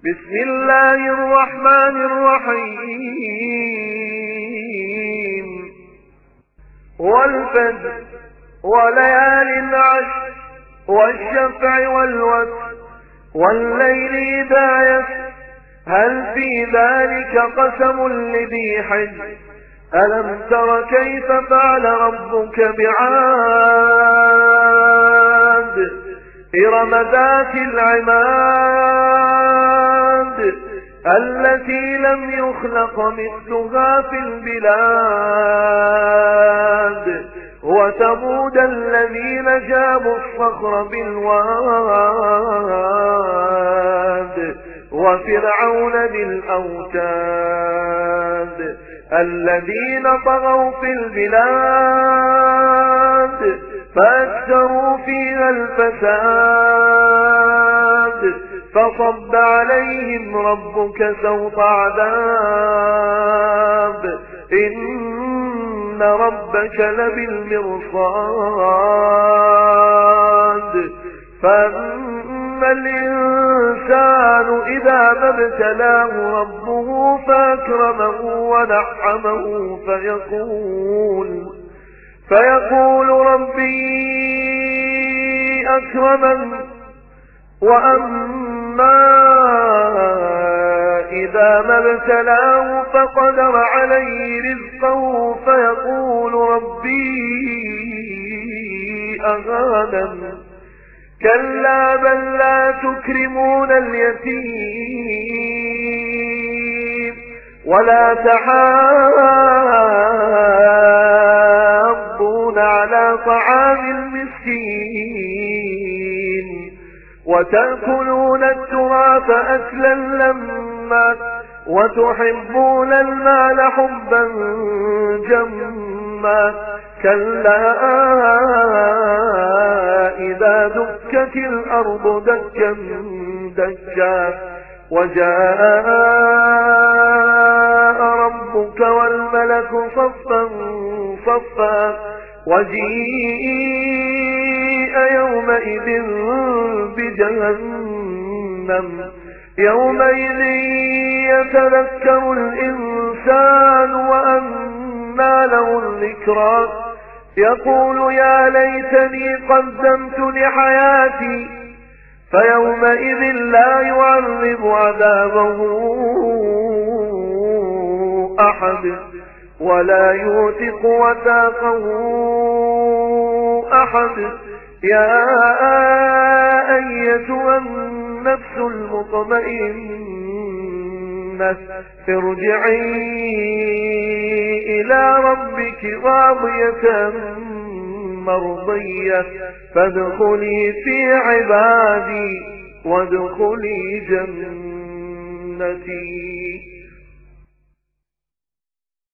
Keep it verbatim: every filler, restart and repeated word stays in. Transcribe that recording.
بسم الله الرحمن الرحيم والفجر وليال عشر والشفع والوتر والليل إذا يسر هل في ذلك قسم لذي حجر ألم تر كيف فعل ربك بعاد إرم ذات العماد التي لم يخلق مثلها في البلاد وثمود الذين جابوا الصخر بالواد وفرعون ذي الأوتاد الذين طغوا في البلاد فأكثروا فيها الفساد فصب عليهم ربك سوط عذاب إن ربك لبالمرصاد فأما الإنسان إذا ما ابتلاه ربه فأكرمه ونعمه فيقول فيقول ربي أكرمن وأما إذا ما ابتلاه فقدر عليه رزقه فيقول ربي أهانن كلا بل لا تكرمون اليتيم ولا تحاضون على طعام المسكين وتأكلون التراث أكلا لما وتحبون المال حبا جما كلا إذا دكت الأرض دكا دكا وجاء ربك والملك صفا صفا وجيء يومئذ بجهنم يومئذ يتذكر الإنسان وأنى له الذكرى يقول يا ليتني قدمت لحياتي فيومئذ لا يعذب عذابه أحد ولا يوثق وثاقه أحد يا أيتها النفس المطمئنة ارجعي إلى ربك راضية مرضية فادخلي في عبادي وادخلي جنتي.